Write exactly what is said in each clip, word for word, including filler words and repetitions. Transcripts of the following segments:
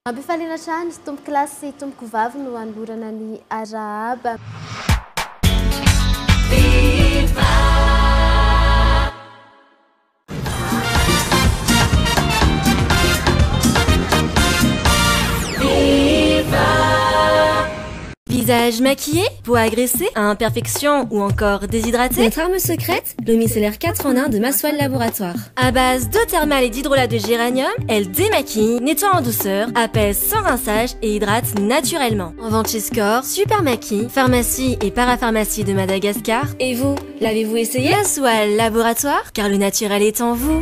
Ampifaliana trany tompo kilasy tompoko vavy no anolorana ny arahaba. Visage maquillé, peau agressée, imperfection ou encore déshydraté. Notre arme secrète, le micellaire quatre en un de Maswell Laboratoire. À base d'eau thermale et d'hydrolat de géranium, elle démaquille, nettoie en douceur, apaise sans rinçage et hydrate naturellement. En vente chez Score, Super Maquille, pharmacie et parapharmacie de Madagascar. Et vous, l'avez-vous essayé? Maswell Laboratoire, car le naturel est en vous.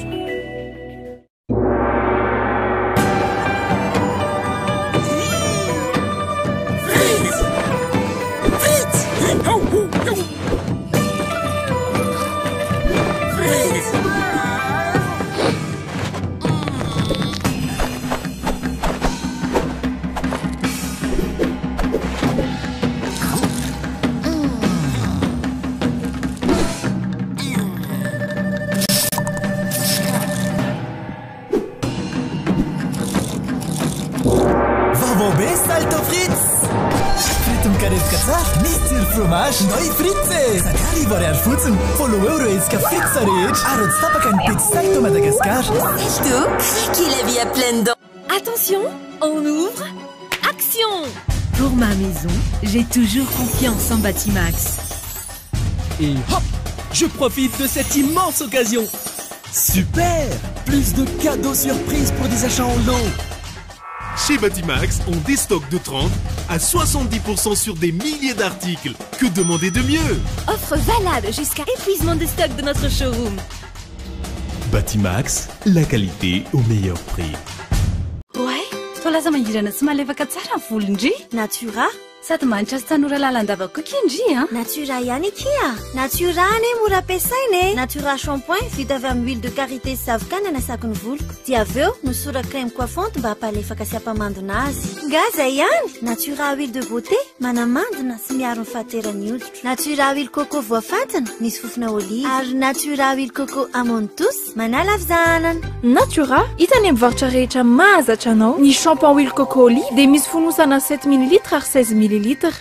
Salto Fritz! Fritum karevaka tsara, misy tsiro fromage, no i Fritz e! Sakala ivo ariary fotsiny, folo euro isika Fritz rehetra. Ary tsy tapaka ny pety Salto Madagascar. Salto, qui la vie à pleines dents. Attention, on ouvre. Action! Pour ma maison, j'ai toujours confiance en Batimax. Et hop, je profite de cette immense occasion. Super! Plus de cadeaux surprises pour des achats en lot. Chez Batimax, on déstocke de trente à soixante-dix pour cent sur des milliers d'articles. Que demander de mieux? Offre valable jusqu'à épuisement des stocks de notre showroom. Batimax, la qualité au meilleur prix. Ouais, tolaza mangirana tsy malefaka tsara volondry. Natura sady manitra sy tanora lalandavako kindry a. Natura ihany kia. Natura ane mora ampiasaina. Natura shampoing vita avy amin'ny huile de karité sy zavoka ny anasako ny voloko. Dia avy eo nosora crème coiffante mba hampalefaka sy hampamandona azy. Nga zay ihany. Natura huile de beauté manamandina sy miaro ny fahateran'ny hoditra. Natura huile coco voafantina misy fofona olive. Ary Natura huile coco amande douce manala avizanana. Natura hitany amin'ny mivarotra rehetra mahazatra anao ny shampoing huile coco olive dia misy fonosana sept millilitres ary seize millilitres.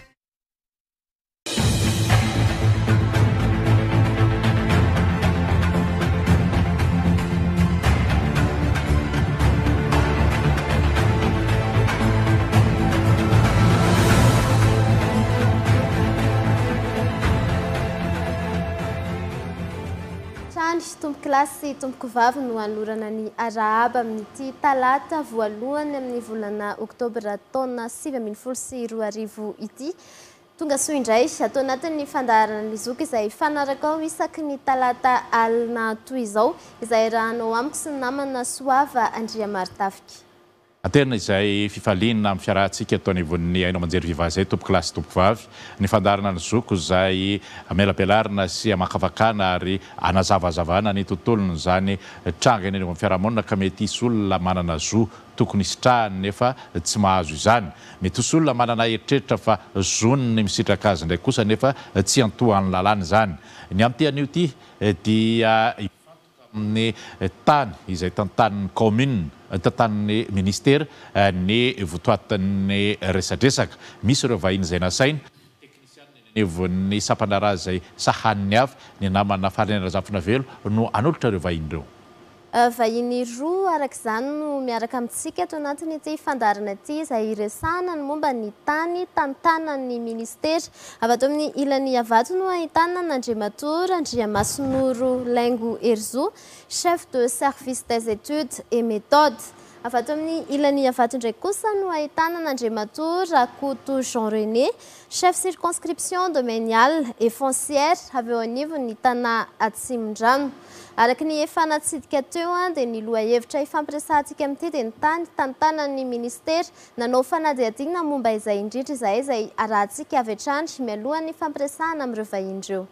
Tompo kilasy tompoko vavy no anolorana ny arahaba amin'ity talata voalohany amin'ny volana oktobra taona sivy ambin'ny folo sy roa arivo ity. Tonga soa indray atao anatin'ny fandaharana ny zoky izay fanaraka ao isaky ny talata alina toy izao izay rahanao amiko sy ny namana Soava Andriamartafika. Aterina izay fifaliana amin'ny fiarahantsika atao anivon'ny ainao manjery viva zay tompo kilasy tompoko vavy ny fandarana ny zoko izay amelapelarina sy amakavakana ary anazavazavana ny tontolony zany tranga eny amin'ny fiarahamonina ka mety isy olona manana zo tokony isitrahany nefa tsy mahazo izany. Mety isy olona manana eritreritra fa zonony misitraka azy ndray kosa nefa tsy antohan'ny lalàna zany. Ny amty an'io ty dia ny tany izay tantanin'ny commune tantanin'ny Minisitera ny votoatin'ny resadresaka misy ireo vahiny izay nasaina teknisianny sapanaraha izay sahaniny avy ny namana fahalenana zafina velo no anolotra ireo vahiny ireo. Vahiny roa araka izany no miaraka amintsika ato anatin'ity fandarana ity izay resana ny momba ny tany tantanan'ny Minisitera. Avy ato amin'ny ilany avato no ahitana Nandriamatora Andriamasinoro Laingo Herzo, chef de service des études et méthodes. Avy ato amin'ny ilany avato ndraiky kosa no ahitana Nandriamatora Koto Jean René, chef circonscription domaniale et foncière. Avy eo anivony tana Atsimondrano. Araka ny efa natsidika teo dia ny lohahevitra ifampiresahantsika amin'ity dia ny tany tantanan'ny Minisitera nanao fanadihadiana momba izay indritra izay izay arahantsika avy hatrany mialohan'ny fampiresahana amin'ireo vahiny ireo.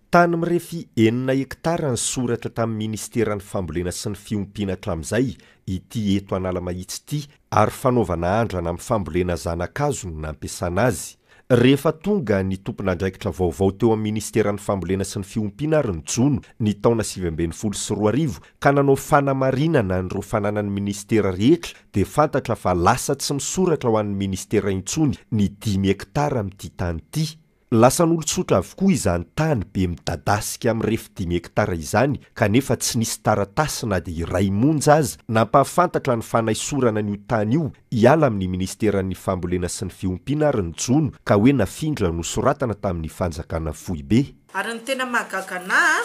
Tany mirefy enina hektara ny soratra tamin'ny Minisitera ny Fambolena sy ny Fiompiana hatramin'izay ity eto Analamahitsy ity ary fanaovana andrana amin'ny fambolena zanakazo no nampiasana azy. Rehefa tonga ny tompon'andraikitra vaovao teo amin'ny Minisitera ny Fambolena sy ny Fiompiana ary ny Jono ny taona sivy amby folo sy roa arivo ka nanao fanamarinana nireo fananan'ny Ministera rehetra dia fantatra fa lasa tsy misoratra ho an'ny Ministera intsony ny dimy hektara amin'ity tany ity. Lasa n'olon-tsotra avokoa izany tany be midadasika amin'ny refy dimy hektara izany kanefa tsy nisy taratasy na dia iray monja aza nampahafantatra ny fanaisorana n'io tany io hiala amin'ny Ministeran'ny Fambolena sy ny Fiompiana ary ny Jono ka hoe nafindra no soratana tamin'ny fanjakana Foibe. Ary ny tena mahagaga anahy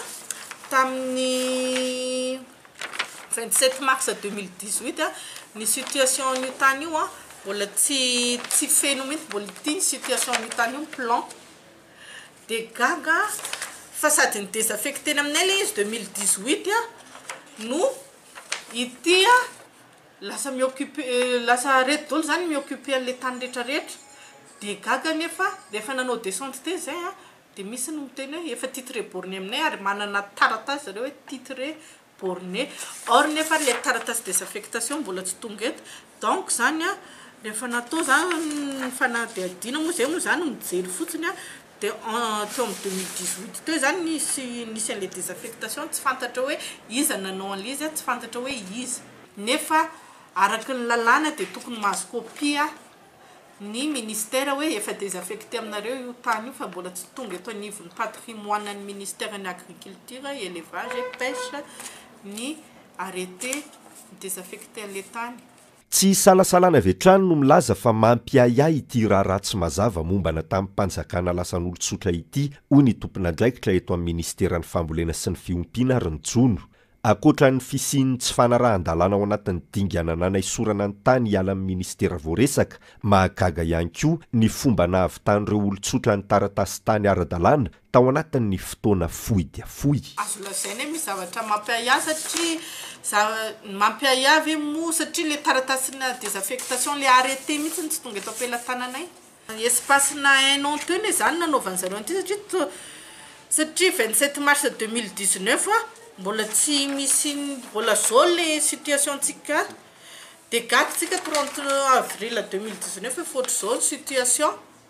tamin'ny vingt-sept mars deux mille dix-huit ny situation n'io tany io mbola tsy tsy feno mihitsy mbola ity situation n'io tany io plan de gaga fa sady ny désaffecté aminay le izy deux mille dix-huit no ity lasa mioccupé lasa reto dolo zany mioccupé an'le tany rehetra rehetra de gaga nefa de efa nanao descente te zay de misy no miteny hoe efa titré borné aminay ary manana taratasy zareo hoe titré borné or nefa le taratasy désaffectation mbola tsy tonga eto donc zany rehefa natao zany fanadihadina moa zay moa zany mijery fotsiny de teo amin'ny deux mille dix-huit teo zany nisy nisy an'le désaffectation tsy fantatra hoe iza nanao an'izy tsy fantatra hoe iza nefa araky ny lalàna de tokony mahazo kopia ny Ministera hoe efa désaffecté aminareo io tany io fa mbola tsy tonga eto anivon'ny patrimoine ny Ministère ny Agriculture, Élevage et Pêche ny arrêté désaffecté an'le tany. Tsy salasalana vetrany no milaza fa mampiayay ity raha-ratsy mazava mombana tamin'ny mpanjakana lasan'olon-tsotra ity hoy ny tompon'andraikitra eto amin'ny Ministeran'ny Fambolena sy ny Fiompiana ary ny Jono. Akoatra ny fisiany tsy fanarahan-dalàna ao anatin'ny dingana nanaisorana ny tany hiala amin'ny Ministera voaresaka, mahagaga ihany koa ny fomba nahavitan'ireo olon-tsotra ny taratasy tany ara-dalàna tao anatin'ny fotoana fohy dia fohy. Azo lazaina misy zavatra mampiaya satria mampiayavy mo satria le taratasina désaffectation le arrêté mihitsy tsy tonga eto am-pelatananay. Espace-na un an teo ne zany nanaovan'ny zareo an'ity satria satria vingt-sept mars deux mille dix-neuf mbola tsy misy mbola zao le situation tsika de gatsika trente avril deux mille dix-neuf fotry zao situation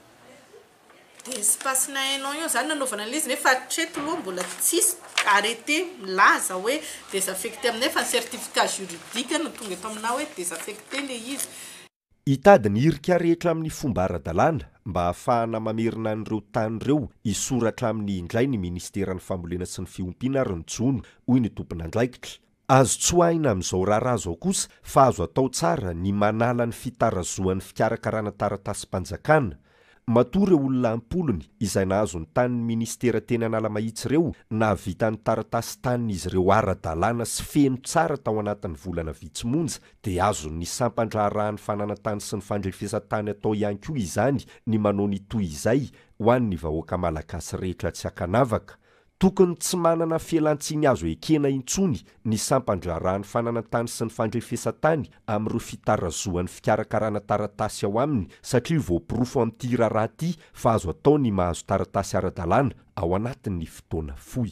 de espace-na un an io zany nanaovana an'izy nefa hatreto loha mbola tsisy arrêté milaza hoe désaffecté aminay fa certificat juridique no tonga eto amina hoe désaffecté le izy. Hitady ny irika rehetra amin'ny fomba ara-dalàna mba ahafahana mamerina an'ireo tany ireo isoratra amin'ny indray ny Ministeran'ny Fambolena sy ny Fiompiana ary ny Jono hoy ny tompon'andraikitra. Azo tsoahina amin'izao raharaha zao kosa fa azo atao tsara ny manala ny fitarazoan'ny fikarakarana taratasy-panjakana. Matoa ireo olona ampolony izay nahazo ny tanin'ny Ministera teny Analamahitsy ireo nahavita ny taratasy tanin'izy ireo ara-dalàna sy feno tsara tao anatin'ny volana vitsy monja dia azo ny sampandraharahan'ny fananantany sy ny fandrefesantany atao ihany koa izany ny manao ny toy izay ho an'ny vahoaka malagasy rehetra tsy akanavaka. Tokony tsy manana fialantsiny azo ekena intsony ny sampandraharahan'ny fananantany sy ny fandrefesantany amin'ireo fitarazoan'ny fikarakarana taratasy ao aminy satria voapirofo amin'ity raharaha ity fa azo atao ny mahazo taratasy ara-dalàna ao anatin'ny fotoana fohy.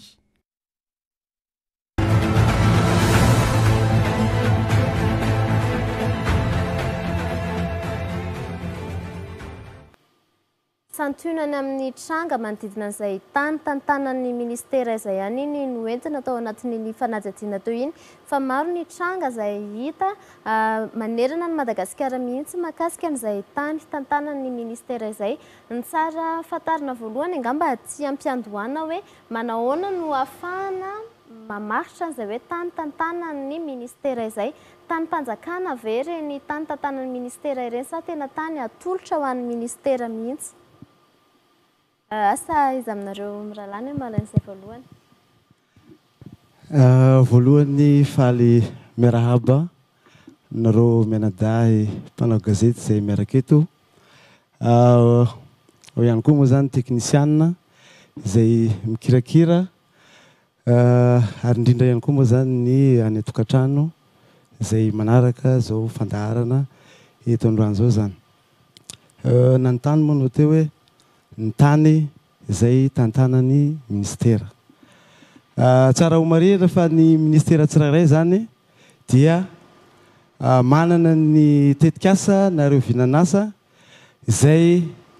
Santunany amin'ny tranga manodidina an'izay tany tantanan'ny Ministera izay ihany iny no entina tao anatin'ny fanadihadiana teo iny fa maro ny tranga izay hita manerana ny Madagasikara mihitsy mahakasika an'izay tany tantanan'ny Ministera izay. Ny tsara fatarina voalohany angamba tsy ampiandohana hoe manahoana no ahafahana mamaritra an'izay hoe tany tantanan'ny Ministera izay. Tany mpanjakana ve ireny tany tantanan'ny Ministera ireny sa tena tany atolotra ho an'ny Ministera mihitsy? Asa izy aminareo miralany malan'izay voalohany? Voalohany faly miarahaba nareo mianadahy mpanao gazety izay miaraka eto. Ao ihany koa moa zany teknisiana izay mikirakira ary indrindra ihany koa moa zany ny any atokantrano izay manaraka zao fandaharana eto androany zao zany. Nanontany moa no teo hoe ny tany izay tantanan'ny ministera. Tsara ho marena fa ny ministera tsirairay zany dia manana ny tetikasa nareo vinanasa izay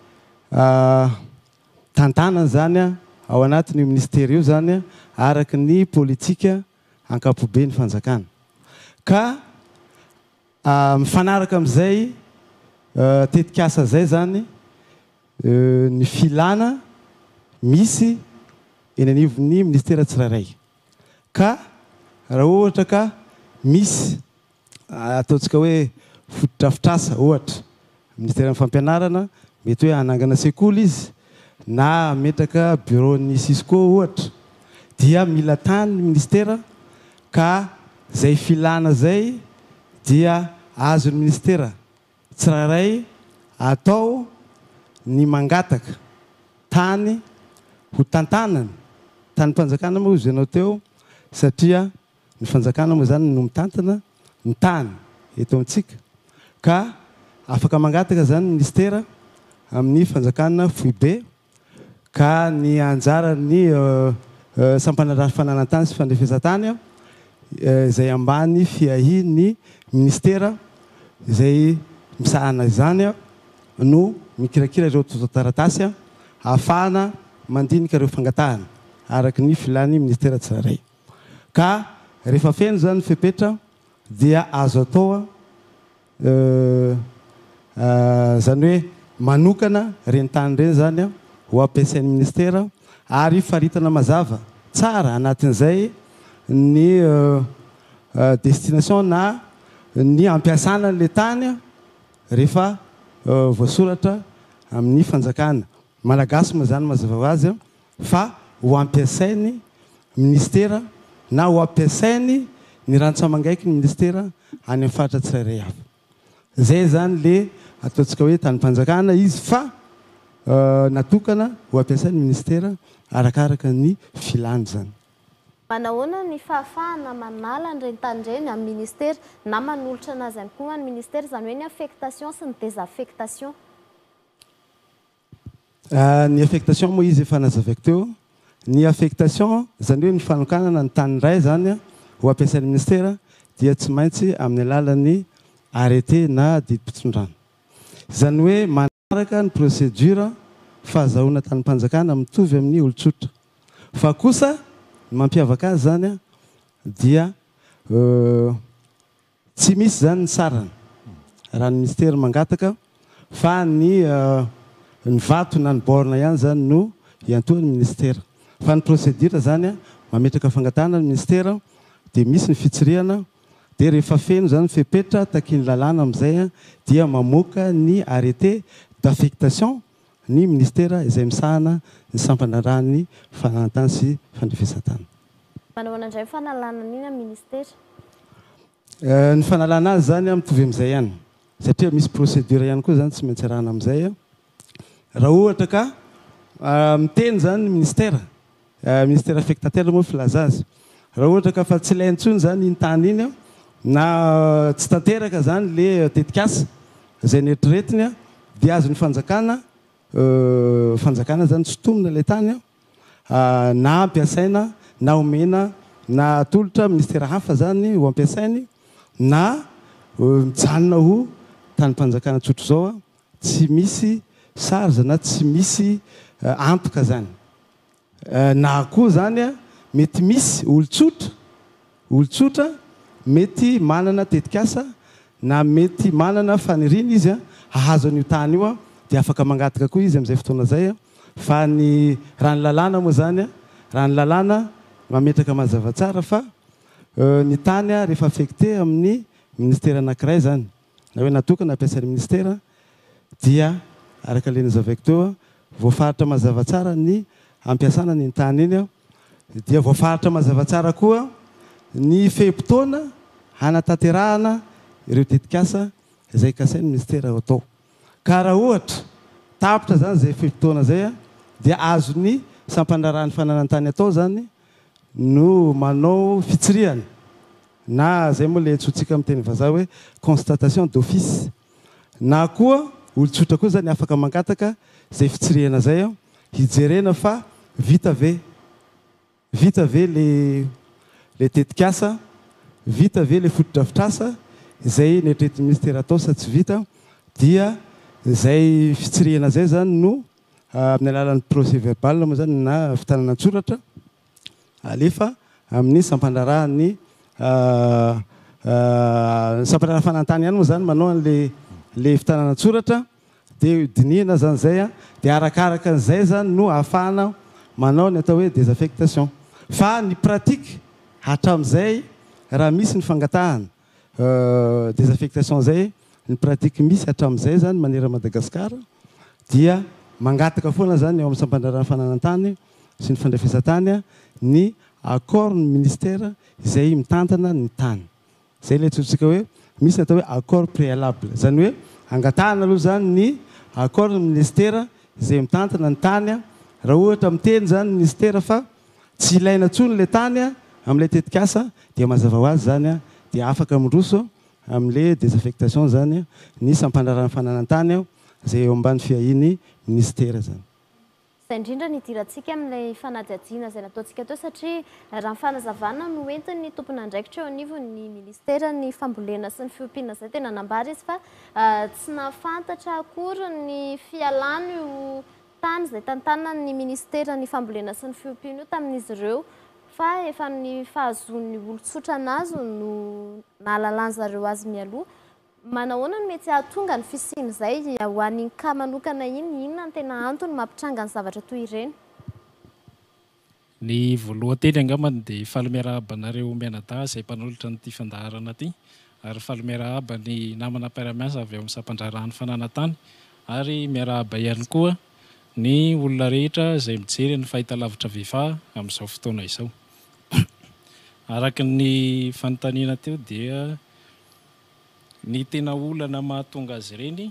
tantanana zany ao anatin'io ministera io zany araky ny politika ankapobe ny fanjakana. Ka mifanaraka amin'izay tetikasa zay zany ny filana misy eny anivon'ny ministera tsirairay. Ka raha ohatra ka misy ataontsika hoe fotodrafitrasa ohatra ministera ny fampianarana mety hoe hanangana sekoly izy na metraka bureau-ny Cisco ohatra dia mila tany ny ministera ka zay filana zay dia azon'ny ministera tsirairay atao ny mangataka tany ho tantanany tany mpanjakana moa izy ianao teo satria ny fanjakana moa zany no mitantana ny tany eto amintsika ka afaka mangataka zany ministera amin'ny fanjakana foibe ka ny anjarany sampanarary fananantany sy fandrefesatany izay ambany fiahin'ny ministera izay misahana izany no mikirakira ireo taratasy ahafahana mandinika ireo fangatahana araky ny filany ministera tsirairay. Ka rehefa feno zany fepetra dia azo atao zany hoe manokana reny tany reny zany ho ampiasain'ny ministera ary faritana mazava tsara anatin'izay ny destination na ny ampiasana le tany rehefa voasoratra amin'ny fanjakana malagasy moa zany mazava ho azy fa ho ampiasainy ministera na ho ampiasainy ny rantsamangaiky ny ministera any amin'ny faritra tsirairay avy. Zay zany le ataontsika hoe tany mpanjakana izy fa natokana ho ampiasain'ny ministera arakaraka ny filany zany. Manahoana ny fahafahana manala an'ireny tany ireny amin'ny ministera na manolotra anazy ihany koa ny ministera zany hoe ny affectation sy ny désaffectation? Ny affectation moa izy efa nazavaiko teo. Ny affectation zany hoe ny fanokanana ny tany iray zany ho ampiasain'ny ministera dia tsy maintsy amin'ny alalan'ny arrêté na didim-pitsindrano. Zany hoe manaraka ny procédure fahazahoana tany mpanjakana mitovy amin'ny olon-tsotra. Fa kosa mampiavaka azy zany dia tsy misy zany ny sarany raha ny ministera mangataka fa ny ny vato na ny borna ihany zany no iantohan'ny ministera. Fa ny procédure zany mametraka fangatahana ny ministera dia misy ny fitsirihana dia rehefa feno zany fepetra taky ny lalàna amin'izay dia mamoaka ny arrêté d'affectation ny ministera izay misahana ny sampanarahany fananantany sy fandrefesatany. Manahoana indray fanalana an'iny amin'ny ministera? Ny fanalana azy zany mitovy amin'izay ihany satria misy procédure ihany koa zany tsy maintsy arahana amin'izay. Raha ohatra ka miteny zany ny ministera ministera affectataire moa filaza azy. Raha ohatra ka fa tsy laintsony zany iny tany iny na tsy tanteraka zany le tetikasa izay neritreretiny dia azon'ny fanjakana fanjakana zany tsy tomina le tany na ampiasaina na omena na atolotra ministera hafa zany ho ampiasainy na mijanona ho tany mpanjakana tsotro zao tsy misy sarza na tsy misy antoka zany. Na koa zany mety misy olon-tsotra olon-tsotra mety manana tetikasa na mety manana faniriny izy hahazo an'io tany io dia afaka mangataka koa izy amin'izay fotoana zay fa ny raha ny lalàna moa zany raha ny lalàna mametraka mazava tsara fa ny tany rehefa affecté amin'ny ministera anankiray zany na hoe natokana ampiasain'ny ministera dia araka le nazavaiko teo voafaritra mazava tsara ny ampiasana ny tany iny dia voafaritra mazava tsara koa ny fehim-potoana hanatanterahana ireo tetikasa izay kasain'ny ministera ho atao. Ka raha ohatra tapitra zany zay fehim-potoana zay dia azony sampanarahany fananantany atao zany no manao fitsirihany na zay moa le antsointsika amin'ny teny vazaha hoe constatation d'office na koa olon-tsotra koa zany afaka mangataka zay fitsirihana zay hijerena fa vita ve vita ve le le tetikasa vita ve le fotodrafitrasa izay netrety ministera atao sa tsy vita dia zay fitsirihana zay zany no amin'ny alalan'ny procès verbal moa zany na fitanana-tsoratra alefa amin'ny sampandrarahany sampandrarahana fanantany ihany moa zany manao an'le le fitanana-tsoratra dia dinihana zany zay a dia arakaraka an'izay zany no ahafahana manao ny atao hoe désaffectation fa ny pratique hatramin'izay raha misy ny fangatahana désaffectation zay ny pratique misy hatramin'izay zany manera Madagasikara dia mangataka foana zany eo amin'ny sampandrarahana fananantany sy ny fandrafesatany ny accord ny ministère izay mitantana ny tany zay le tsotsika hoe misy atao hoe accord préalable zany hoe angatahana aloha zany ny accord ny ministère izay mitantana ny tany raha ohatra miteny zany ny ministère fa tsy ilaina tsony le tany amin'ilay tetikasa dia mazava ho azy zany dia afaka mindroso amin'le désaffectation zany ny sampandrarahana fananantany zay eo ambany fiahiny ministère zany. Izay indrindra ny idirantsika amin'ilay fanadihadiana izay nataontsika teo satria raha ny fanazavana no entin'ny tompon'andraikitra eo anivon'ny ministera ny fambolena sy ny fiompiana izay tena nambara izy fa tsy nahafantatra akory ny fialany io tany izay tantanan'ny ministera ny fambolena sy ny fiompiana io tamin'izy ireo fa efa ny fahazoan'ny olon-tsotra anazy no nahalalàn'zareo azy mialoha. Manahoana no mety ahatonga ny fisiany izay ho an'ny ka manokana iny inona ny tena antony mampitranga ny zavatra toy ireny? Ny voalohany angambany dia fahalomiarahaba-nareo mianadahy izay mpanolotra n'ity fandaharana ity ary fahalomiarahaba ny namana mpiara-miasa avy ao amin'ny sampandrarahany fananantany ary miarahaba ihany koa ny olona rehetra izay mijery ny fahitalavitra vehivaha amin'izao fotoana izao. Araka ny fanontaniana teo dia ny tena olana mahatonga azy ireny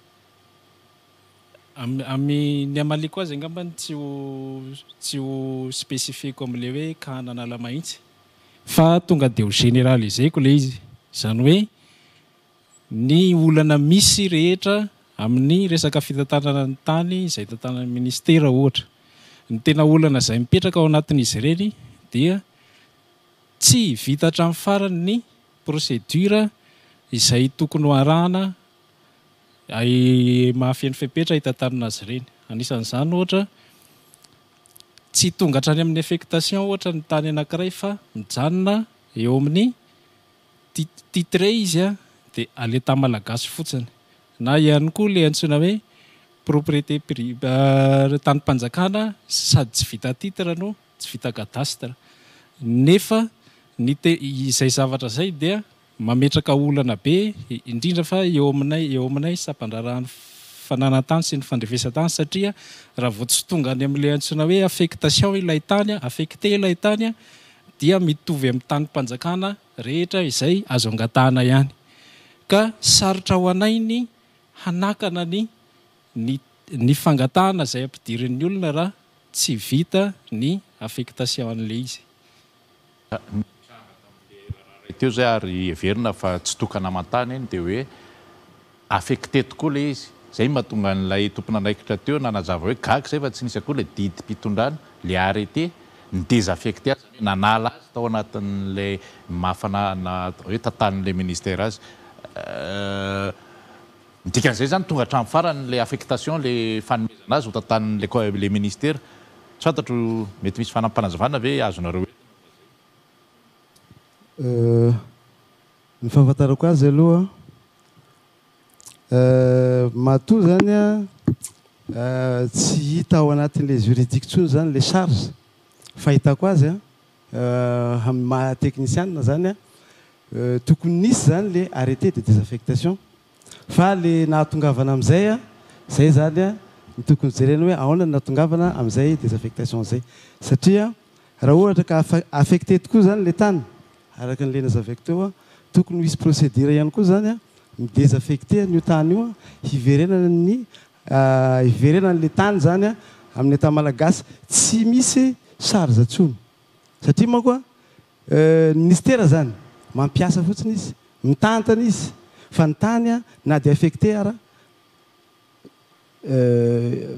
ny amaliko azy angambany tsy ho tsy ho spécifique amin'le hoe ka nanala mahitsy fa tonga dia ho généraliseko le izy zany hoe ny olana misy rehetra amin'ny resaka fitantanana ny tany izay tantanan'ny ministera ohatra ny tena olana izay mipetraka ao anatin'izy ireny dia tsy vita hatramin'ny farany ny procédure izay tokony ho arahana mahafeno fepetra hitantanana azy ireny. Anisan'izany ohatra tsy tonga hatrany amin'ny affectation ohatra ny tany anankiray fa mijanona eo amin'ny titre izy a dia aleta malagasy fotsiny na ihany koa le antsoina hoe propriété tany mpanjakana sady tsy vita titre no tsy vita cadastre nefa ny izay zavatra zay dia mametraka olana be indrindra fa eo aminay eo aminay sampandrarahany fananantany sy ny fandrefesatany satria raha vao tsy tonga any amin'ilay antsoina hoe affectation ilay tany affecté ilay tany dia mitovy amin'ny tany mpanjakana rehetra izay azo angatahana ihany ka sarotra ho anay ny hanakana ny ny fangatahana izay ampidirin'ny olona raha tsy vita ny affectation an'le izy. Teo zay ary heverina fa tsy tokana amantany iny dia hoe affecté tokoa le izy zay mahatonga n'ilay tompon'andraikitra teo nanazava hoe gaga zay fa tsy nisy akoa le didy mpitondrana le arrêté ny désaffecté azy nanala azy tao anatin'lay mahafanana hoe tantanin'le ministère azy dikan'izay zany tonga hatramin'ny farany le affectation le fanomezana azy ho tantanin'le ministère tsy fantatro mety misy fanampanazavana ve azonareo ny fahafantarako azy aloha matoa zany a tsy hita ao anatin'le juridique tsony zany le charge fahitako azy a maha technicienne zany a tokony nisy zany le arrêté de désaffectation fa le nahatongavana amin'izay a zay zany a ny tokony jerena hoe ahoana ny nahatongavana amin'izay désaffectation zay satria raha ohatra ka affecté tokoa zany le tany araka n'le nazavaiko teo a tokony misy procédure ihany koa zany a midésaffecté n'io tany io a hiverenana ny hiverenan'le tany zany a amin'ny état malagasy tsy misy charge atsony satria manko a ministère zany mampiasa fotsiny izy mitantana izy fa ny tany a na dia affecté ara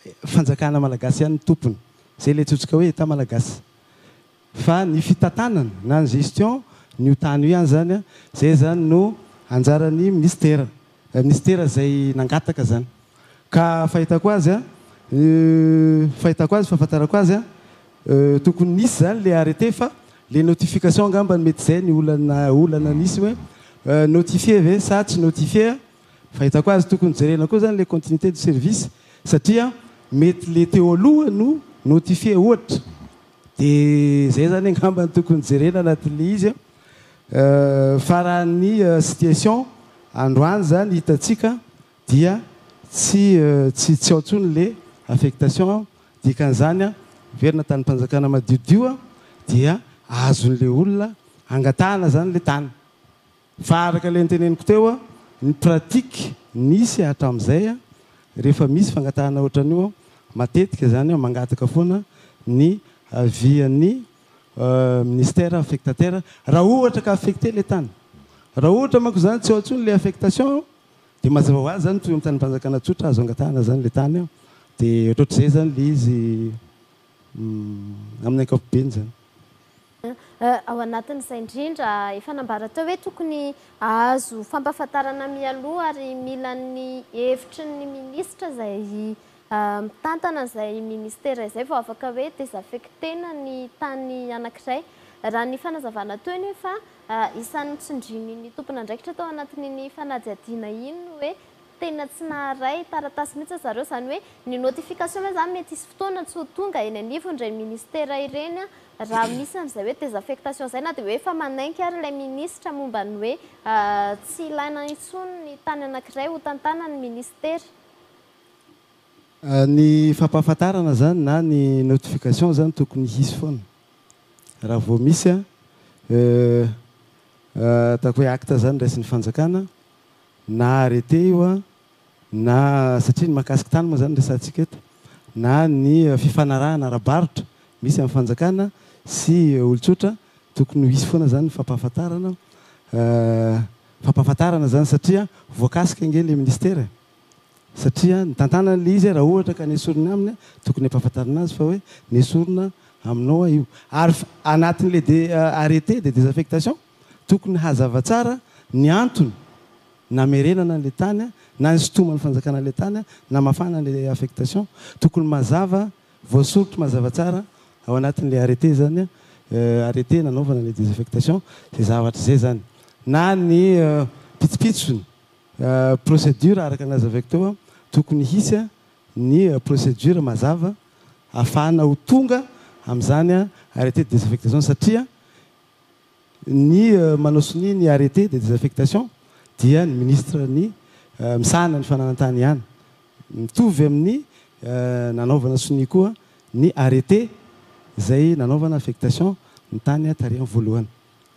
fanjakana malagasy ihany tompony zay le tsotsoka hoe ta malagasy fa ny fitantanana na ny gestion ny tany io ihany zany a zay zany no anjaran'ny ministera ministera zay nangataka zany ka fahitako azy a fahitako azy fahafantarako azy a tokony nisy zany le arrêté fa le notification angamba mety zay ny olana olana nisy hoe notifié ve sa tsy notifié fahitako azy tokony jerena koa zany le continuité de service satria mety le teo aloha no notifié ohatra de zay zany angamba tokony jerena anatin'le izy fa raha ny situation androany zany hitatsika dia tsy tsy tsy aotsony le affectation dikan'izany a verina tany mpanjakana madiodio a dia azon'le olona angatahana zany le tany fa araka le niteneniko teo a ny pratique nisy hatramin'izay a rehefa misy fangatahana ohatran'io matetika zany a mangataka foana ny vian'ny ministère affectataire raha ohatra ka affecté le tany raha ohatra manko zany tsy aotsony le affectation de mazava ho azy zany toy amin'ny tany mpanjakana tsotra azo angatahana zany le tany a de ohatr'zay zany le izy amin'ny ankapobeny zany ao anatin'izay indrindra efa nambara teo hoe tokony azo fampahafantarana mialoha ary mila ny hevitry ny ministra zay mitantana zay ministera izay vao afaka hoe désaffectena ny tany anankiray raha ny fanazavana teo ny fa isan'ny tsindriny ny tompona andraikitra tao anatin'ny fanadiadiana iny hoe tena tsy naharay taratasy mihitsy zareo zany hoe ny notification hoe zany mety isy fotoana tsy ho tonga eny anivondray ministera ireny raha misy an'izay hoe désaffectation zay na dia hoe efa manaiky ary ilay ministra momba ny hoe tsy ilaina intsony ny tany anankiray ho tantana ny ministera ny fampahafantarana zany na ny notification zany tokony hisy foana raha vao misy a ataoko hoe acte zany raisin'ny fanjakana na arrêté io a na satria ny mahakasiky tany moa zany resantsika eto na ny fifanarahana arabaritra misy amin'ny fanjakana sy olotsotra tokony hisy foana zany fampahafantarana fampahafantarana zany satria voakasika nge le ministera satria ny tantanana le izy raha ohatra ka nesorina aminy tokony hampahafantarana azy fa hoe nesorina aminao io ary anatin'le de arrêté de désaffectation tokony hazava tsara ny antony namerenana le tany na ny sotomany fanjakana le tany na mafana le affectation tokony mazava voasorotro mazava tsara ao anatin'le arrêté zany arrêté nanaovana le désaffectation zay zavatra zay zany na ny pitsopitsony procédure araka nazavaiko teo tokony hisy ny procédure mazava ahafahana ho tonga amin'izany arrêté de désaffectation satria ny manosony ny arrêté de désaffectation dia ny ministre ny misahana ny fananantany ihany mitovy amin'ny nanaovana soni koa ny arrêté zay nanaovana affectation ny tany tariany voalohany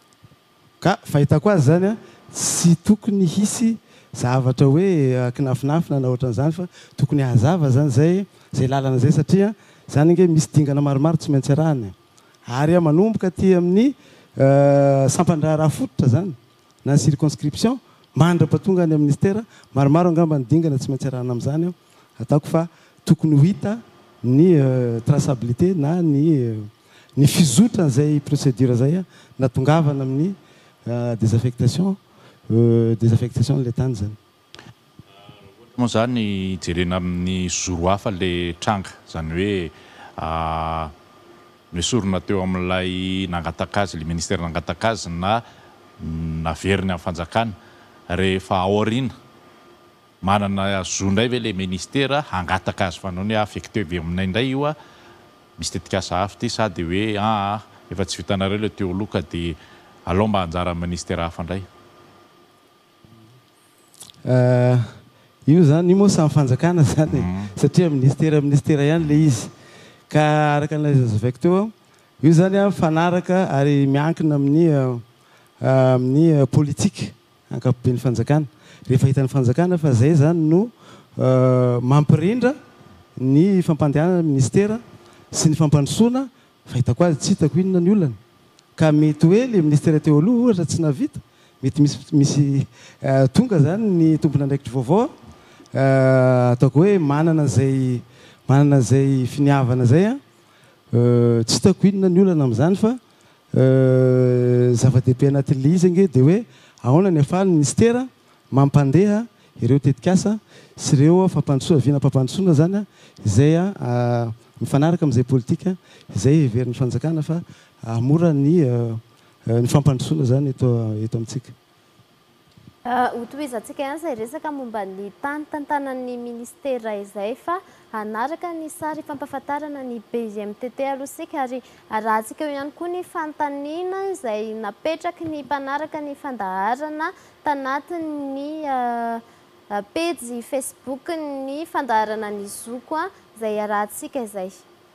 ka fahitako azy zany a tsy tokony hisy zavatra hoe kinafinafina na ohatran'izany fa tokony hazava zany zay zay lalana zay satria zany nge misy dingana maromaro tsy maintsy rahany ary a manomboka ty amin'ny sampandraha raha fototra zany na ny circonscription mandra-patonga any amin'ny ministera maromaro angamba ny dingana tsy maintsy rahana amin'izany ataoko fa tokony ho hita ny traçabilité na ny ny fizotra zay procédure zay natongavana amin'ny désaffectation désaffectation le tany zany moa zany jerena amin'ny zoro hafa le tranga zany hoe misorona teo amin'ilay nangataka azy le ministère nangataka azy na naveriny amin'ny fanjakana rehefa aorina manana zo ndray ve le ministère hangataka azy fanao ny affecté ve aminay indray io a misy tetikasa hafa ty sady hoe a efa tsy vitanareo le teo loka dia alao mba anjara ministère hafa indray io zany io moa samy fanjakana zany satria ministère ministère ihany le izy ka araka nlazavaiko teo io zany a mifanaraka ary miankina amin'ny amin'ny politique ankapobeny fanjakana rehefa hitan'ny fanjakana fa zay zany no mampirindra ny fampandehanana ministère sy ny fampandrosoana fahitako azy tsy hitako inona ny olana ka mety hoe le ministère teo aloha ohatra tsy navita mety misy misy tonga zany ny tompona andraikitry vaovao ataoko hoe manana zay manana zay finiavana zay a tsy hitako inona ny olana amin'izany fa zava-dehibe anatin'le izy ange dia hoe ahoana ny afahan'ny ministera mampandeha ireo tetikasa sy ireo fampandrosoana vina fampandrosoana zany a izay a mifanaraka amin'izay politika izay heverin'ny fanjakana fa mora ny ny fampandrosoana zany eto eto amintsika. Hotohizantsika ihany izay resaka momba ny tany tantanan'ny ministera izay fa anaraka ny sary fampahafantarana ny B G M T T aloha sika ary arahantsika eo ihany koa ny fantaniana izay napetraky ny mpanaraka ny fandaharana tanatin'ny pejy Facebook ny fandaharana ny ZOKO izay arahantsika izay.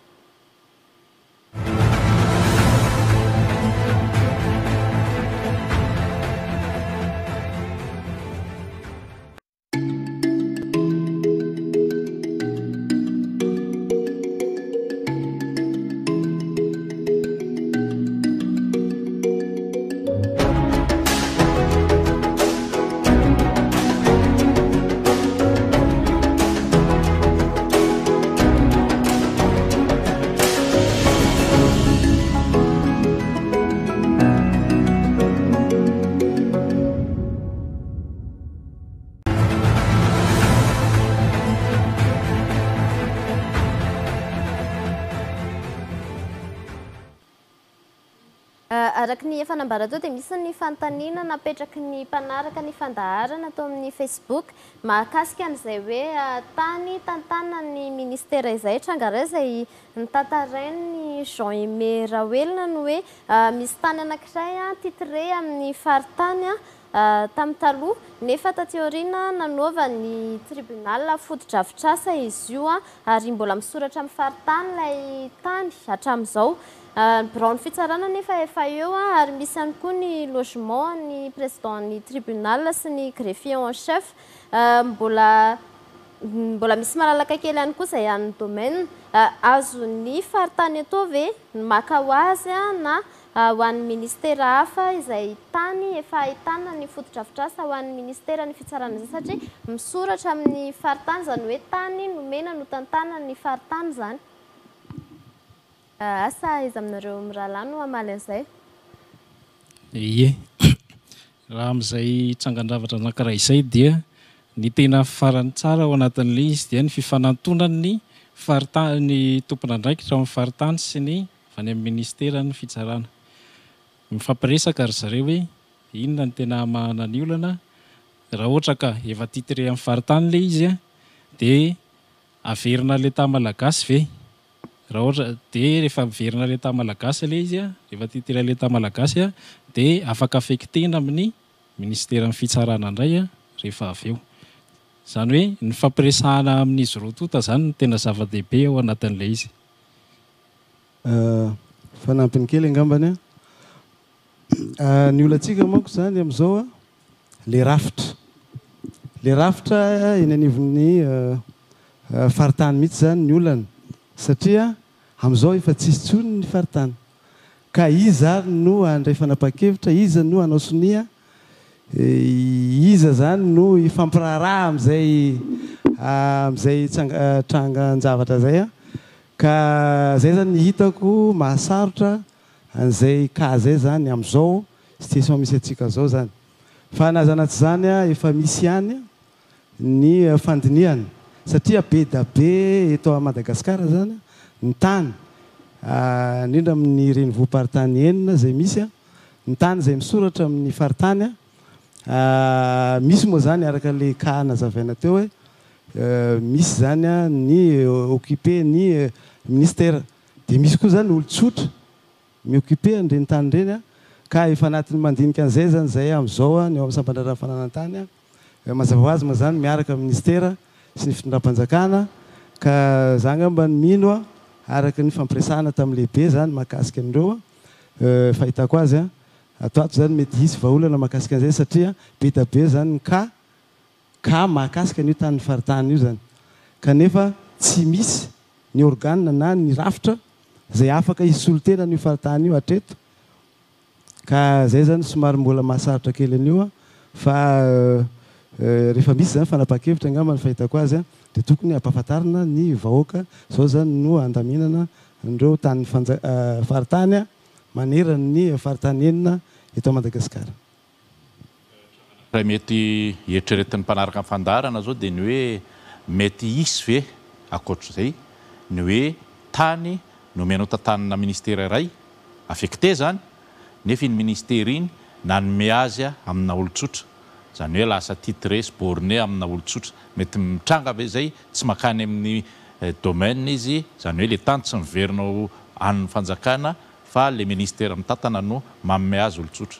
Araka ny efa nambara teo dia misy ny fantaniana napetraky ny mpanaraka ny fandaharana atao amin'ny Facebook mahakasika an'izay hoe tany tantanan'ny ministera izay trangara izay nitantarain'ny Jean Aimé Rahoelina no hoe misy tany anankiray titré amin'ny faritany tamin'ny taloha nefa taty aoriana nanaova ny tribunal foto-drafitrasa izy io ary mbola misoratra amin'ny faritany ilay tany hatramin'izao. Birao ny fitsarana nefa efa eo ary misy ihany koa ny logement ny président ny tribunal sy ny greffier en chef mbola mbola misy malalaka kely ihany koa izay an'ny domaine azon'ny faritany eto ve maka ho azy na ho an'ny ministera hafa izay tany efa ahitana ny foto-drafitrasa ho an'ny ministera ny fitsarana izay satria misoratra amin'ny faritany izany hoe tany nomena no tantanan'ny faritany izany. Asa izy aminareo mirahalahy no amaly an'izay? Ie, raha amin'izay tsangan-javatra anankiray izay dia ny tena farany tsara ao anatin'ilay izy dia ny fifanantonan'ny faritany ny tompon'andraikitra amin'ny faritany sy ny avy any amin'ny ministera ny fitsarana. Mifampiresaka ry zareo hoe inona ny tena mahana ny olana raha ohatra ka efa titré amin'ny faritany ilay izy dia averina l'État malagasy ve? Raha ohatra dia rehefa miverina l'État malagasy ilay izy rehefa titré l'État malagasy dia afaka affectena amin'ny ministera ny fitsarana indray rehefa avy eo. Izany hoe ny fampiresahana amin'izy roa tota izany no tena zava-dehibe ao anatin'ilay izy. Fanampiny kely angambany ny olantsika manko izany amin'izao le rafitra. Le rafitra eny anivon'ny faritany mihitsy izany ny olana satria amin'izao efa tsisy tsony ny faritany ka iza no andray fanapa-kevitra, iza no hanao sonia, iza zany no ifampiraharaha amin'izay amin'izay trangan-javatra zay ka zay zany hitako mahasarotra an'izay ka zay zany amin'izao situation misy atsika zao zany fa nazanatsy zany efa misy ihany ny fandiniana satria be da be eto Madagasikara zany ny tany indrindra amin'ny renivohim-paritany enina zay misy ny tany zay misoratra amin'ny faritany misy moa zany araka le ka nazavaina teo hoe misy zany ny occupé ny ministera dia misy koa zany olo-tsotra mioccupé an'ireny tany ireny ka efa anatin'ny mandinika an'izay zany zay amin'izao ny ao amin'ny sampandrarana fananantany mazava ho azy moa zany miaraka amin'ny ministera sy ny fitondram-panjakana ka za ngamba ny mino araka ny fampiresahana tamin'ny lehibe zany mahakasika an'ireo fahitako azy ato ato zany mety hisy vahaolana mahakasika an'izay satria be da be zany ka ka mahakasika an'io tany faritany io zany kanefa tsy misy ny organe na ny rafitra zay afaka hisolotena n'io faritany io hatreto ka zay zany somary mbola mahasarotra kely an'io fa rehefa misy zany fanapa-kevitra angamba ny fahitako azy dia tokony ampahafantarina ny vahoaka zao zany no andaminana ireo tany faritany manerany ny faritany enina eto Madagasikara. Raha mety eritreretin'ny mpanaraka ny fandarana zao dia ny hoe mety isy ve akoatr'izay ny hoe tany nomenao tantanana ministera iray affecté zany nefa iny ministera iny nanome azy amina olotsotra zany hoe lasa titré sy borné amina olotsotra mety mitranga ve zay tsy makany amin'ny domaine izy zany hoe le tany tsy miverinao an'ny fanjakana fa le ministera mitantana no manome azy olotsotra.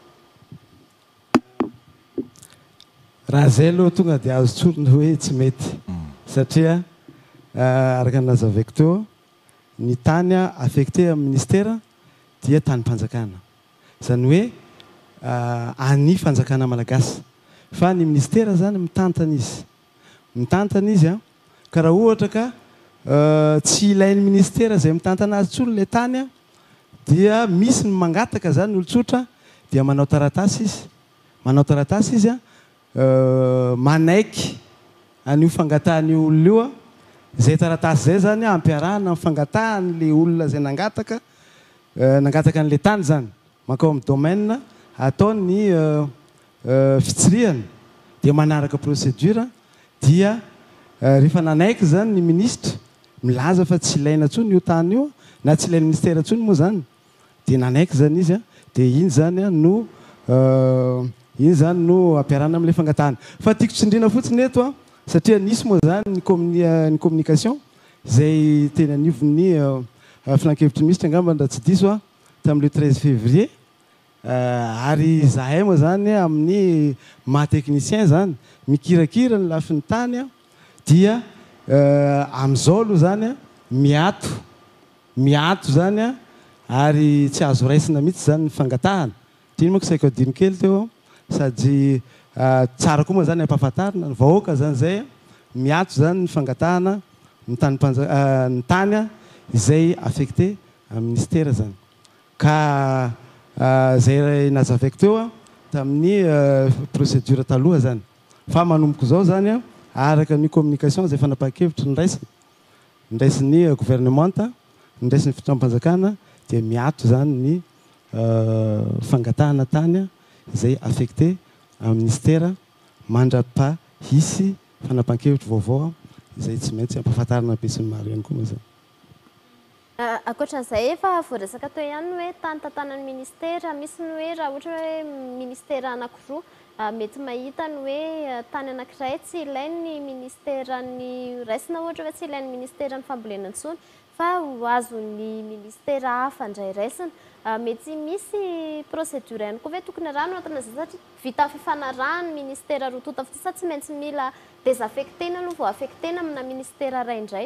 Raha zay aloha tonga dia azo tsorona hoe tsy mety satria araka nazavaiko teo ny tany affecté amin'ny ministera dia tany mpanjakana zany hoe any fanjakana malagasy fa ny ministera zany mitantana izy mitantana izy a ka raha ohatra ka tsy ilain'ny ministera zay mitantana azy tsolo le tany a dia misy ny mangataka zany olotsotra dia manao taratasy izy manao taratasy izy a manaiky an'io fangatahany olona io a zay taratasy zay zany ampiarahana fangatahany le olona zay nangataka nangataka an'le tany zany makao amin'ny domaine ataony fitsirihana dia manaraka procédure dia rehefa nanaiky zany ny ministre milaza fa tsy ilaina ntsony io tany io na tsy ilain'ny ministera ntsony moa zany dia nanaiky zany izy a dia iny zany a no iny zany no ampiarahana amin'ilay fangatahana fa tiako tsindrina fotsiny eto a satria nisy moa zany ny communi- ny communication zay tena anivon'ny filan-kevitry ministre angamba nda tsy diso a tamin'le treize février ary zahay moa zany amin'ny maha-technicien zany mikirakira ny lafin'ny tany a dia amin'izao aloha zany a miato miato zany a ary tsy azo raisina mihitsy zany ny fangatahana tiny moa ko saiko adino kely teo sady tsara koa moa zany ampahafantarina ny vahoaka zany zay miato zany ny fangatahana ny tany mpanja- ny tany a izay affecté amin'ny ministera zany ka zay nazavaiko teo a tamin'ny procédure taloha zany fa manomboka zao zany a araka ny communication zay fanapahan-kevitra niraisiny niraisin'ny gouvernementa niraisin'ny fitondram-panjakana dia miato zany ny fangatahana tany a zay affecté amin'ny ministera mandrapa hisy fanapahan-kevitra vaovao izay tsy maintsy ampahafantarina be sy ny maro ihany koa moa zany. Ankoatran'izay efa voaresaka teo ihany hoe tany tantanan'ny ministera misy ny hoe raha ohatra hoe ministera anankiroa mety mahita ny hoe tany anankiray tsy ilain'ny ministera ny raisina ohatra hoe tsy ilain'ny ministera ny fambolena intsony fa ho azon'ny ministera hafa indray raisina mety misy procédure ihany koa hoe tokony rano atana zay satria vita fifanarahany ministera roa tota fotsiny sa tsy maintsy mila désaffectena aloha vao affectena amina ministera ray indray.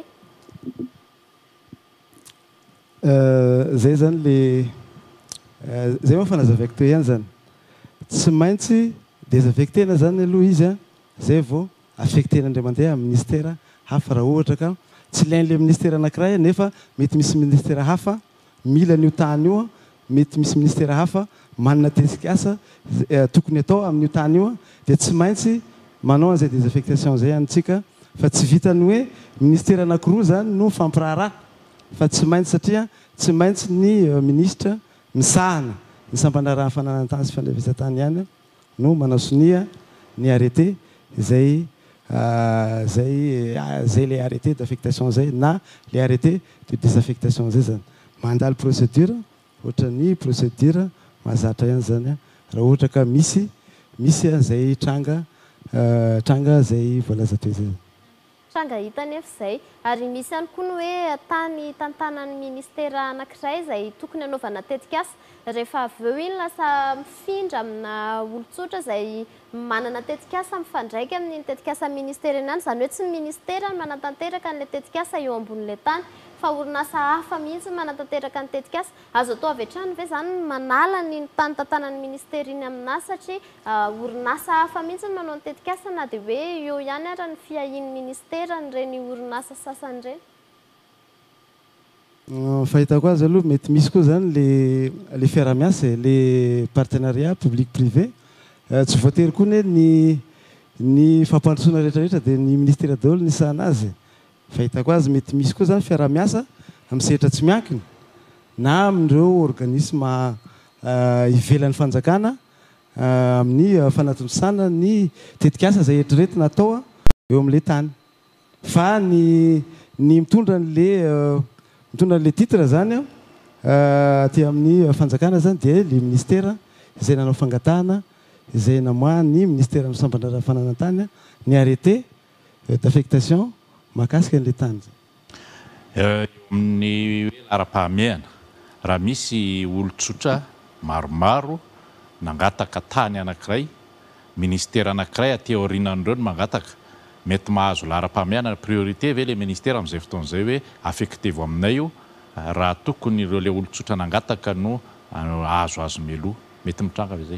Zay zany le zay moa fanazavaiko teo ihany zany tsy maintsy désaffectena zany aloha izy a zay vao affectena indray mandeha amin'ny ministera hafa raha ohatra ka tsy ilain'le ministera anankiray nefa mety misy ministera hafa mila an'io tany io a mety misy ministera hafa manana tesikasa tokony atao amin'io tany io a dia tsy maintsy manao an'izay désaffectation zay antsika fa tsy vitany hoe ministera anankiroa zany no fampiraharaha fa tsy maintsy satria tsy maintsy ny ministre misahana ny sampanaraha fananantany sy fandrafesa-tany ihany no manao sonia ny arrêté zay zay zay le arrêté d'affectation zay na le arrêté de désaffectation zay zany mandalo procédure ohatra ny procédure mahazatra ihany zany a raha ohatra ka misy misy zay tranga tranga zay voalaza teo zay tranga hita nefa izay ary misy ihany koa ny hoe tany tantanan'ny ministera anankiray izay tokony anaovana tetikasa rehefa avy eo iny lasa mifindra amina olotsotra izay manana tetikasa mifandraiky amin'ny tetikasa ministera iny ihany zany hoe tsy ny ministera ny manatanteraka an'ilay tetikasa eo ambon'ilay tany fa orinasa hafa mihitsy manatanteraka ny tetikasa azo atao avy hatrany ve zany manala ny tany tantanan'ny ministera iny aminazy satria orinasa hafa mihitsy manao ny tetikasa na dia hoe eo ihany ara ny fiahin'ny ministera nyreny orinasa sasany ireny. Fahitako azy aloha mety misy koa zany le le fiaramiasa le partenariat public privé tsy voatery koa ny ny ny fampandrosoana rehetrarehetra dia ny ministera daholo ny sahana azy fahitako azy mety misy koa zany fiara-miasa amin'ny sehatra tsy miankiny na amin'ireo organisme ivelan'ny fanjakana amin'ny fanatonsana ny tetikasa zay eritreretina atao eo amin'ilay tany fa ny ny mitondra n'le mitondra n'le titre zany aty amin'ny fanjakana zany dia le ministera izay nanao fangatahana izay namoa ny ministera ny sambandrara fananantany ny arrêté d'affectation mahakasika an'le tany amin'ny ara-pahamehana raha misy olotsotra maromaro nangataka tany anankiray ministera anankiray aty aorianan'ireo no mangataka mety mahazo lara-pahamehana priorité ve le ministera amin'izay fotoan'izay hoe affecté vo aminay io raha tokony ireo le olotsotra nangataka no azo azo meloa mety mitranga ve zay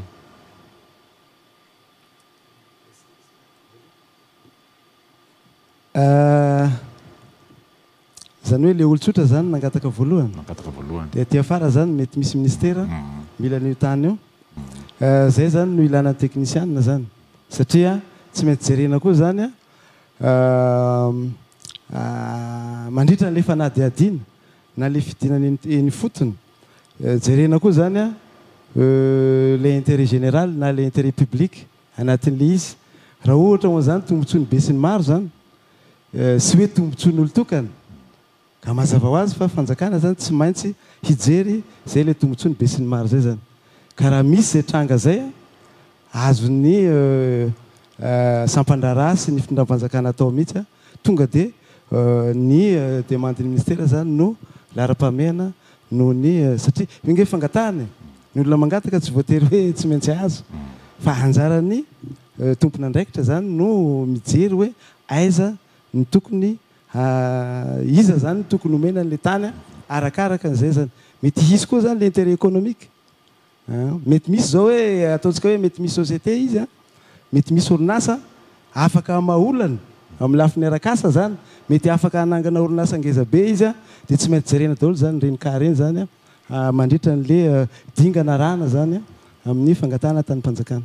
zany hoe le olotsotra zany nangataka voalohany nangataka voalohany dia aty afara zany mety misy ministera mila an'io tany io zay zany no ilana technicianina zany satria tsy maintsy jerena koa zany a mandritra n'le fanadiadiana na le fidinany eny fotony jerena koa zany a le intérêt général na le intérêt public anatin'le izy raha ohatra moa zany tombotsony be sy ny maro zany sy hoe tombotsony olo tokana ka mazava ho azy fa fanjakana zany tsy maintsy hijery zay le tombotsony be sy ny maro zay zany ka raha misy zay tranga zay a azony sampandrara sy ny fitondram-panjakana atao mihitsy a tonga dia ny demandeny ministera zany no lara-pamehana no ny satria inge fangatahany ny olona mangataka tsy voatery hoe tsy maintsy azo fa anjarany tompona andraikitra zany no mijery hoe aiza ny tokony iza zany tokony omena n'le tany arakaraka n'izay zany mety hisy koa zany le intérêt économique mety misy zao hoe ataontsika hoe mety misy société izy a mety misy orinasa afaka maolana amin'ny lafiny arakasa zany mety afaka hanangana orinasa ngeza be izy a dia tsy maintsy jerena daholo zany reny ka reny zany a mandritra n'le dingana rana zany a amin'ny fangatahana tany mpanjakana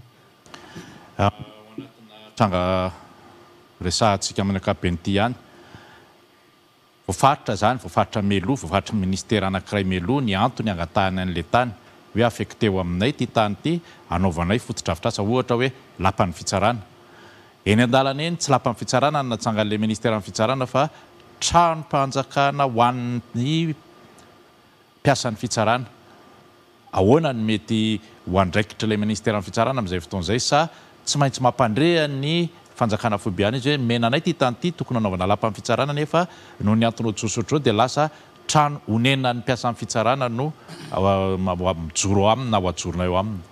tranga resahantsika amin'ny ankapobeny ity ihany voafaritra zany voafaritra meloa voafaritra ministera anankiray meloa ny antony angatahana an'le tany hoe affecté ho aminay ty tany ity anaovanay fotodrafitrasa ohatra hoe lapan'ny fitsarana eny an-dalana eny tsy lapan'ny fitsarana natsangan'le ministera amin'ny fitsarana fa tranom-panjakana ho an'ny mpiasan'ny fitsarana ahoana ny mety ho andraikitra le ministera amin'ny fitsarana amin'izay fotoan'izay sa tsy maintsy mampandrea ny fanjakana fobiany izy hoe menanay ty tany ity tokony anaovana lapan'ny fitsarana nefa no ny antony tsosotro dia lasa trano onena ny mpiasan'ny fitsarana no mijoro aminy na ho ajorona eo aminy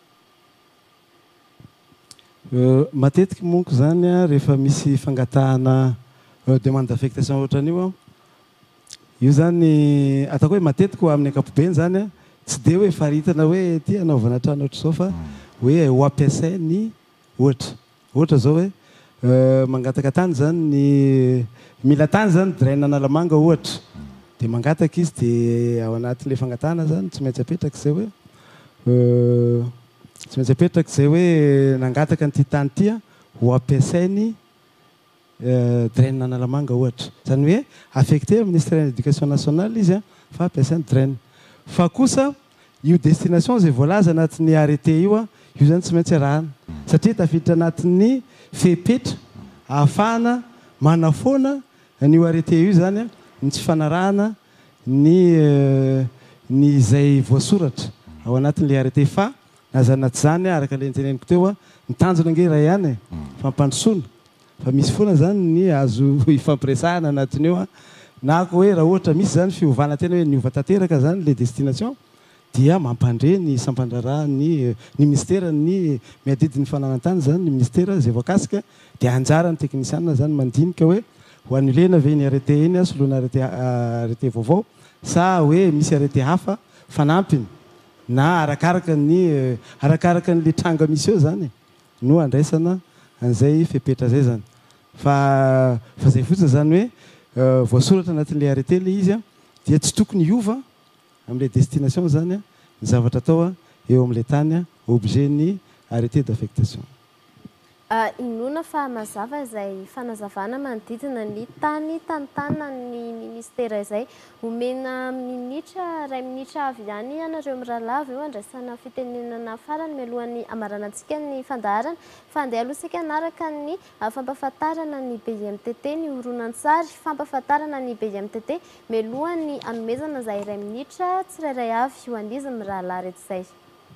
matetiky monko zany a rehefa misy fangatahana demande d'affectation ohatran'io a io zany ataoko hoe matetiky amin'ny ankapobeny zany a tsy dia hoe faritana hoe ty anaovana trano ohatra zao fa hoe ho ampiasainy ohatra ohatra zao hoe mangataka tany zany ny mila tany zany draina analamanga ohatra dia mangataka izy dia ao anatin'le fangatahana zany tsy maintsy apetraka zay hoe tsy maintsy apetraka zay hoe nangataka nyty tany ty a ho ampiasainy draine analamanga ohatra zany hoe affecté ministère de l'éducation nationale izy a fa ampiasainy draine fa kosa io destination zay voalaza anatin'ny arrêté io a io zany tsy maintsy arahana satria tafiditra anatin'ny fepetra ahafahana manafoana n'io arrêté io zany a ny tsy fanarahana ny ny izay voasoratra ao anatin'le arrêté fa nazanaty zany araka le nteneniko teo a mitanjona nge raha ihany fampandrosoana fa misy foana zany ny azo ifampiresahana anatin'io a na ko hoe raha ohatra misy zany fiovana tena hoe niova tanteraka zany le destination dia mampandre ny sampandrara ny ny ministera ny miadidin'ny fananantany zany ny ministera zay voakasika dia anjara ny teknisianina zany mandinika hoe ho an'ilena ve ny arrêté eny a soloana arrêté arrêté vaovao sa hoe misy arrêté hafa fanampiny na arakaraka ny arakaraka n'le tranga misy eo zany no andraisana an'izay fepetra zay zany fa fa zay fotsiny zany hoe voasoratra anatin'le arrêté le izy a dia tsy tokony hiova amin'le destination zany a ny zavatra atao a eo amin'le tany a obligé ny arrêté d'affectation inona fa mazava izay fanazavana manodidina ny tany tantanan'ny ministera izay omena minitra ray minitra avy ihany ianareo miralava eo andraisana fitenenana farany mialohan'ny amaranantsika ny fandaharana fa andeha aloha isika anaraka ny fampahafantarana ny B I M T T ny horonan-tsary fampahafantarana ny B I M T T mialohan'ny anomezana izay ray minitra tsirairay avy ho an'izy miralava reto izay.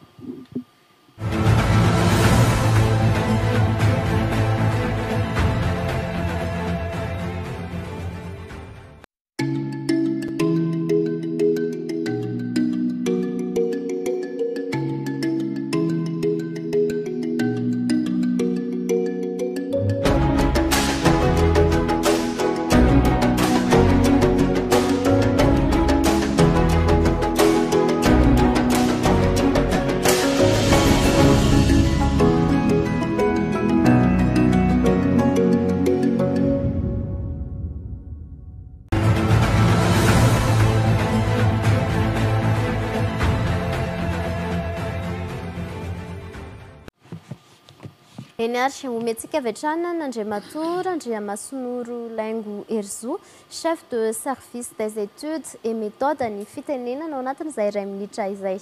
Eny ary omentsika avy hatrany n'Andriamator Andriamasonoro Laingo Herzo, chef de service des études et méthodes ny fitenenana ao anatin'izay ray minitra izay.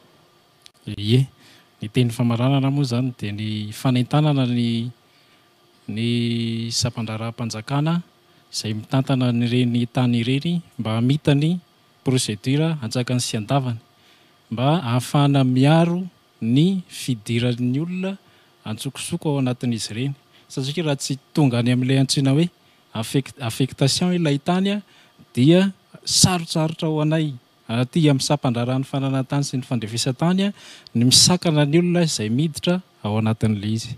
Ie, ny teny famaranana moa zany dia ny fanentanana ny ny sampandarahampanjakana izay mitantana ireny tany ireny mba hamita ny procédure hanjakany sy andavany mba ahafahana miaro ny fidiran'ny olona antsokosoko ao anatin'izy ireny satria raha tsy tonga any amin'ilay antsoina hoe affectation ilay tany dia sarotsarotra ho anay aty amin'ny sampandrarahany fananantany sy ny fandrefesa-tany ny misakana ny olona izay miditra ao anatin'ilay izy.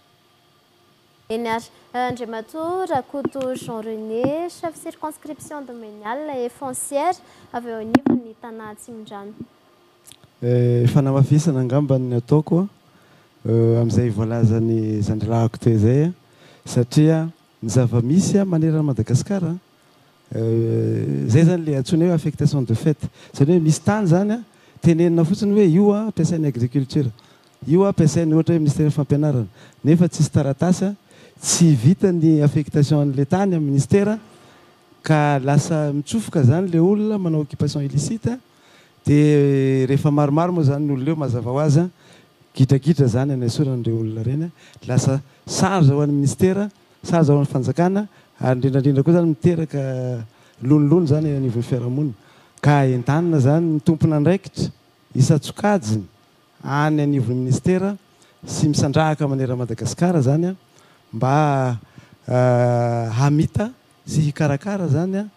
Eny ary Andriamator Akoto Jean René, chef circonscription domaniale et foncière avy eo anivon'ny tanà Tsimondrano. Fanamafisana angamba ny ataoko amin'izay voalazany zandralahako teo izay satria ny zava-misy manerana Madagasikara zay zany le antsoina hoe affectation de fait zany hoe misy tany zany tenenina fotsiny hoe io ampiasain'ny agriculture io ampiasain'ny ohatra hoe ministère fampianarana nefa tsisy taratasy tsy vita ny affectation an'le tany amin'ny ministère ka lasa mitsofoka zany le olona manao occupation illicite dia rehefa maromaro moa zany ny olona eo mazava ho azy gidragidra zany any asoran'ireo olona reny lasa sarja ho an'ny ministera sarja ho an'ny fanjakana ary indrindrandrindra koa zany miteraka lonilony zany anivon'ny fiarahamonina ka entanina zany ny tompona andraikitra isatsokajiny any anivon'ny ministera sy misandrahaka manera Madagasikara zany mba hamita sy hikarakara zany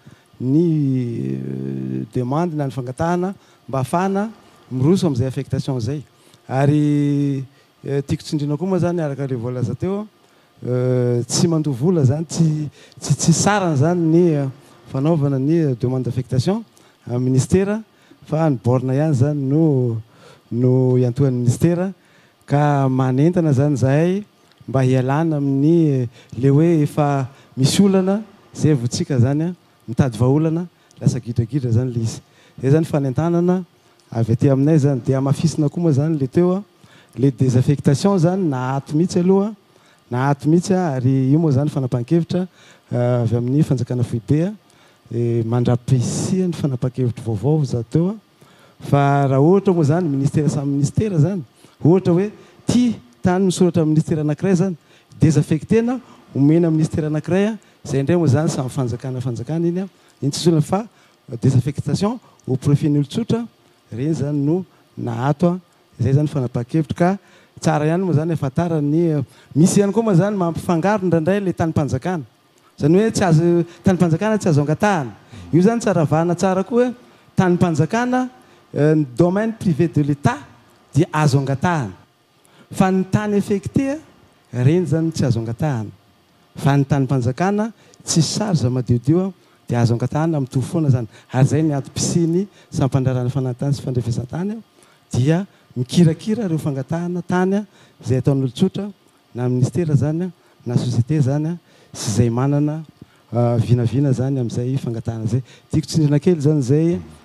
ny demande na ny fangatahana mba ahafahana miroso amin'izay affectation zay. Ary tiako tsindrina koa moa zany araka le voalaza teo tsy mandovola zany tsy tsy sarana zany ny fanaovana ny demande d'affectation amin'ny ministera fa ny borna ihany zany no no iantohan'ny ministera ka manentana zany zahay mba hialana amin'ny le hoe efa misy olana zay votsika zany mitady vahaolana lasa gidragidra zany le izy zay zany fanentanana avy aty aminay zany dia amafisina koa moa zany le teo le désaffectation zany na ato mihitsy aloha na ato mihitsy ary io moa zany fanapahan-kevitra avy amin'ny fanjakana foibe mandrapesia ny fanapahan-kevitra vaovao za teo fa raha ohatra moa zany ministera samy ministera zany ohatra hoe ty tany misoratra amin'ny ministera anankiray zany désaffectena omena ministera anankiray zay indray moa zany samy fanjakana fanjakana iny iny tsy solona fa désaffectation au profit ny olotsotra reny zany no na ato zay zany fanapahan-kevitra ka tsara ihany moa zany ahafantarany misy ihany koa moa zany mampifangaro indraindray le tany-panjakana zany hoe tsy azo tany-panjakana tsy azo angatahana io zany tsara vahana tsara koa hoe tany-panjakana ny domaine privé de l'état dia azo angatahana fa ny tany affecté reny zany tsy azo angatahana fa ny tany-panjakana tsy sarza madiodio dia azo angatahana mitovy foana zany ary zay ny atom-pisiny sampandrarana fanantany sy fandrefesan-tany dia mikirakira ireo fangatahana tany zay ataon'olotsotra na ministera zany na société zany sy zay manana vinavina zany amin'izay fangatahana zay tiako tsindrina kely zany zay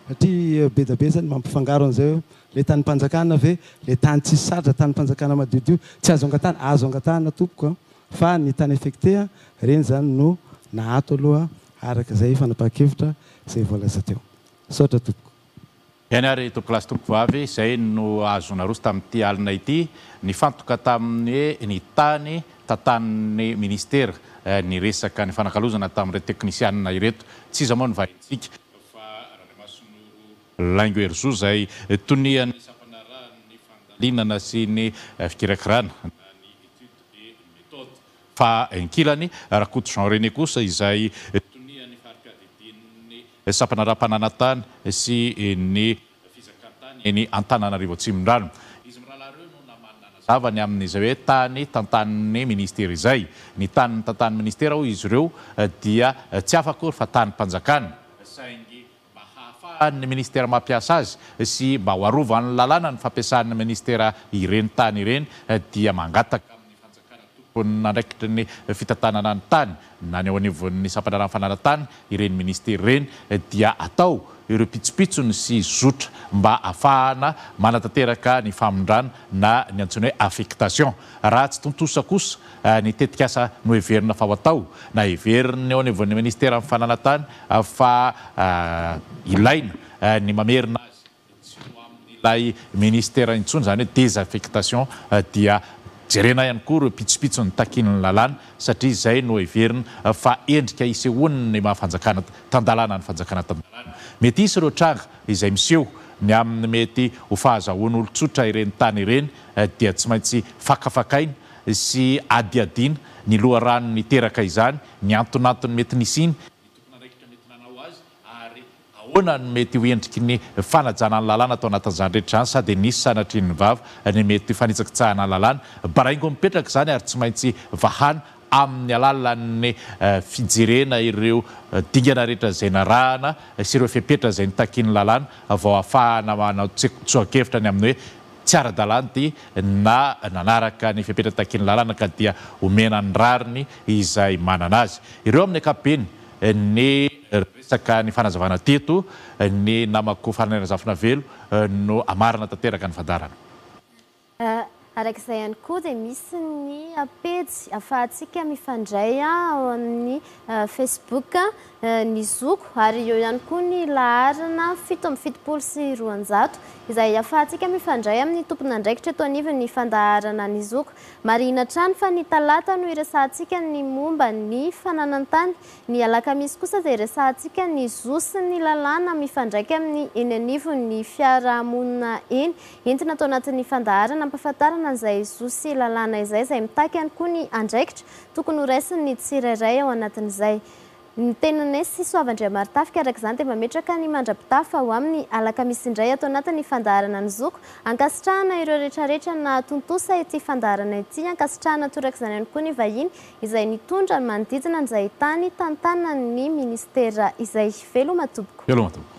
satria be da be zany mampifangaro an'izay le tanympanjakana ave le tany tsisy saratra tanympanjakana madiodio tsy azo angatana azo angatana tompoko fa ny tany affecté reny zany no nahato aloha araka zay fanapahakevitra zay voalaza teo saotra tompoko iany ary tompoko lasy tompoko vavy izay no azona roso tamin'ity alina ity ny fantoka tamin'ny ny tany tantanin'ny ministera ny resaka ny fanakalozana tamin'ireo teknisianina ireto tsy iza moa ny vahintsika fa ranomasonoro laingo erzo zay toniany sampanarany fandalinana sy ny fikirakirana na ny étude et méthode fa ankilany rakoto Jean René kosa izay toniany farikadidin'ny sampanaram-pananantany sy ny fizakantany ny Antananarivo Atsimondrano izy mirahalareo no namanana zavany amin'izay hoe tany tantanin'ny ministera izay ny tany tantanin'ny ministera ho izy ireo dia tsy afakory fa tany mpanjakana saingy mba hahafahan'ny ministera mampiasa azy sy mba ho arovany lalàna ny fampiasan'ny ministera ireny tany ireny dia mangataka amin'ny fanjakana tompony andraikitry ny fitantanana ny tany na ny ao anivon'ny sampanaran'ny fananantany ireny ministera ireny dia atao ireo pitsopitsony sy zotra mba ahafahana manatanteraka ny famondrana na ny antsoina hoe affectation raha tsy tontosa kosa ny tetikasa no heverina fa ho atao na heveriny ao anivon'ny ministera amin'ny fananantany fa ilaina ny mamerina azy tsy ho amin'ilay ministera intsony zany hoe désaffectation dia jerena ihany koa ireo pitsopitsony takin'ny lalàna satria izay no heverina fa endrika isehoany ny mahafanjakana tandalàna ny fanjakana tandalàna mety isy ireo tranga izay miseho ny amin'ny mety ho fahazahoany olon-tsotra ireny tany ireny dia tsy maintsy fakafakaina sy adiadina ny loharano ny teraka izany ny antonantony mety nisiny ahoana no mety ho endriky ny fanajana ny lalàna atao anatin'izany rehetra zany sady nisy sanatriny vava ny mety fanitsakitsahana ny lalàna baraingo mipetraka zany ary tsy maintsy vahana amin'ny alalan'ny fijerena ireo dingana rehetra zay narahana sy ireo fipetra zay nitakiany lalàna vao ahafahana manao tsoakevitra ny amin'ny hoe tsy ara-dalàna ty na nanaraka ny fipetra takiany lalàna ka dia omena ny rariny izay manana azy ireo amin'ny akapeny ny resaka ny fanazavana teto ny namako faranana zafina velo no amarina tanteraka ny fandarana arak'izay ihany koa dia misy ny pejy ahafahantsika mifandray ao amin'ny Facebook ny zoko ary eo ihany koa ny laharana fito amby fitopolo sy roanjato izay ahafahantsika mifandray amin'ny tompony andraikitra eto anivony ny fandaharana ny zoko marina trano fa ny talata no iresahantsika ny momba ny fananantany ny alakamisy kosa dia iresahantsika ny zo sy ny lalàna mifandraika amin'ny eny anivony fiarahamonina eny entina atao anatin'ny fandaharana ampahafantarana izay zo sy lalàna izay izay mitaky ihany koa ny andraikitra tokony ho raisiny ny tsirairay ao anatin'izay ny tenanay sy soavandriamartafika araka izany dia mametraka ny mandrapitafa ho amin'ny alakamisy indray atao anatin'ny fandaharana ny zoko ankasitrahana ireo rehetrarehetra na tontosa ity fandaharana ity ankasitrahana toraka izany ihany koa ny vahiny izay nitondra ny manodidina izay tany tantanan'ny ministera izay velo matoboko. Velo matoboko.